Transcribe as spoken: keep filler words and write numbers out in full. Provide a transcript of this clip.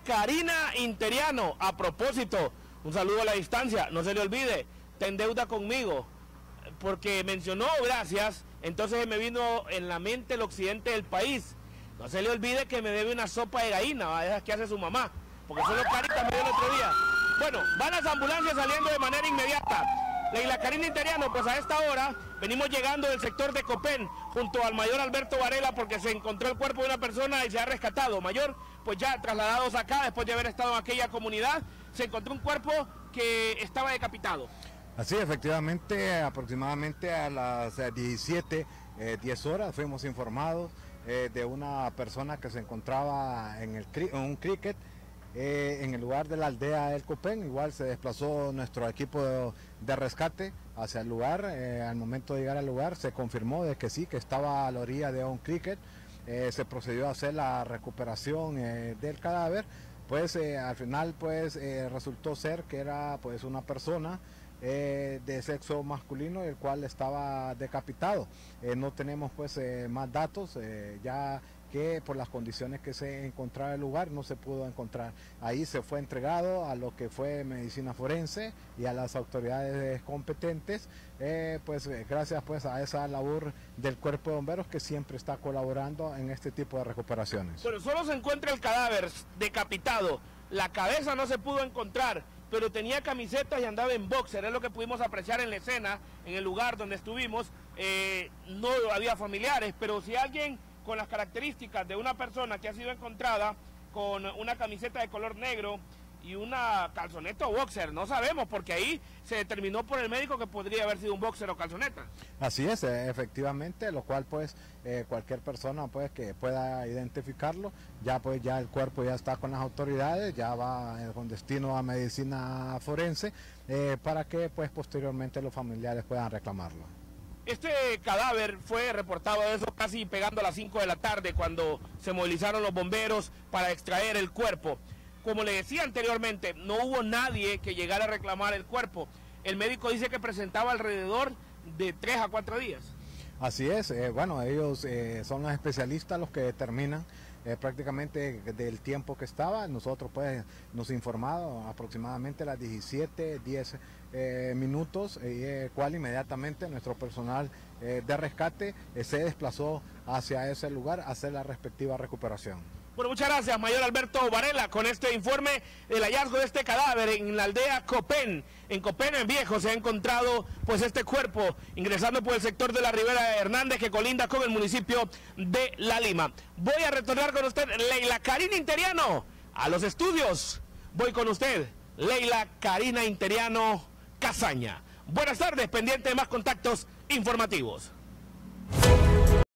Karina Interiano. A propósito, un saludo a la distancia, no se le olvide, te endeuda conmigo, porque mencionó gracias, entonces me vino en la mente el occidente del país. No se le olvide que me debe una sopa de gallina, ¿va? Esas que hace su mamá, porque solo Carita me dio el otro día. Bueno, van las ambulancias saliendo de manera inmediata. Leila Karina Interiano, pues a esta hora venimos llegando del sector de Copén junto al mayor Alberto Varela porque se encontró el cuerpo de una persona y se ha rescatado. Mayor, pues ya trasladados acá después de haber estado en aquella comunidad, se encontró un cuerpo que estaba decapitado. Así, efectivamente, aproximadamente a las diecisiete, diez horas fuimos informados eh, de una persona que se encontraba en, el, en un cricket. Eh, en el lugar de la aldea del Copén. Igual se desplazó nuestro equipo de, de rescate hacia el lugar. Eh, al momento de llegar al lugar se confirmó de que sí, que estaba a la orilla de un cricket. Eh, se procedió a hacer la recuperación eh, del cadáver. Pues eh, al final pues eh, resultó ser que era pues una persona eh, de sexo masculino, el cual estaba decapitado. Eh, no tenemos pues eh, más datos, eh, ya que por las condiciones que se encontraba el lugar no se pudo encontrar. Ahí se fue entregado a lo que fue medicina forense y a las autoridades competentes, eh, pues gracias pues a esa labor del cuerpo de bomberos que siempre está colaborando en este tipo de recuperaciones. Pero solo se encuentra el cadáver decapitado, la cabeza no se pudo encontrar, pero tenía camisetas y andaba en boxer, es lo que pudimos apreciar en la escena, en el lugar donde estuvimos. Eh, no había familiares, pero si alguien con las características de una persona que ha sido encontrada con una camiseta de color negro y una calzoneta o boxer, no sabemos, porque ahí se determinó por el médico que podría haber sido un boxer o calzoneta. Así es, efectivamente, lo cual pues eh, cualquier persona pues que pueda identificarlo, ya pues ya el cuerpo ya está con las autoridades, ya va eh, con destino a medicina forense, eh, para que pues posteriormente los familiares puedan reclamarlo. Este cadáver fue reportado eso casi pegando a las cinco de la tarde cuando se movilizaron los bomberos para extraer el cuerpo. Como le decía anteriormente, no hubo nadie que llegara a reclamar el cuerpo. El médico dice que presentaba alrededor de tres a cuatro días. Así es, eh, bueno, ellos eh, son los especialistas los que determinan eh, prácticamente del tiempo que estaba. Nosotros pues nos informaron aproximadamente a las diecisiete, diez eh, minutos, eh, cual inmediatamente nuestro personal eh, de rescate eh, se desplazó hacia ese lugar a hacer la respectiva recuperación. Bueno, muchas gracias, mayor Alberto Varela, con este informe del hallazgo de este cadáver en la aldea Copén. En Copén, en Viejo, se ha encontrado pues este cuerpo ingresando por el sector de la Ribera de Hernández, que colinda con el municipio de La Lima. Voy a retornar con usted, Leila Karina Interiano, a los estudios. Voy con usted, Leila Karina Interiano Casaña. Buenas tardes, pendiente de más contactos informativos.